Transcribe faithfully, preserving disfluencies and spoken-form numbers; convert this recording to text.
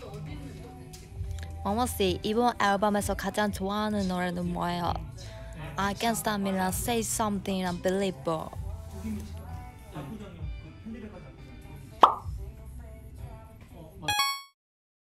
머머씨, 이번 앨범에서 가장 좋아하는 노래는 뭐예요? I can't stop me, like say something unbelievable.